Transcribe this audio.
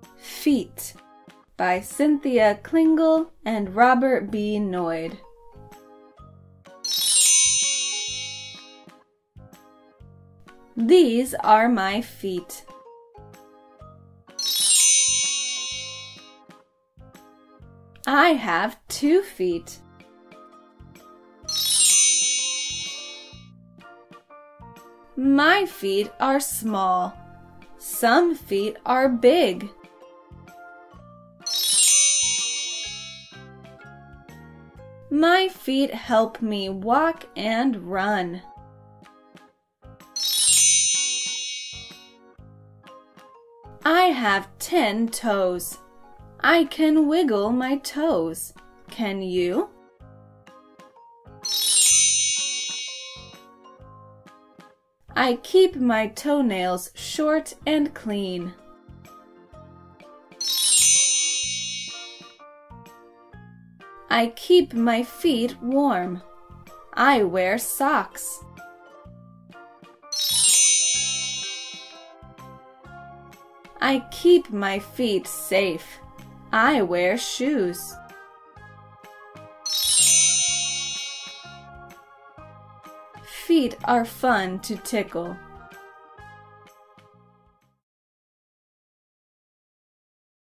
Feet by Cynthia Klingel and Robert B. Noyd. These are my feet. I have 2 feet. My feet are small. Some feet are big. My feet help me walk and run. I have 10 toes. I can wiggle my toes. Can you? I keep my toenails short and clean. I keep my feet warm. I wear socks. I keep my feet safe. I wear shoes. Feet are fun to tickle.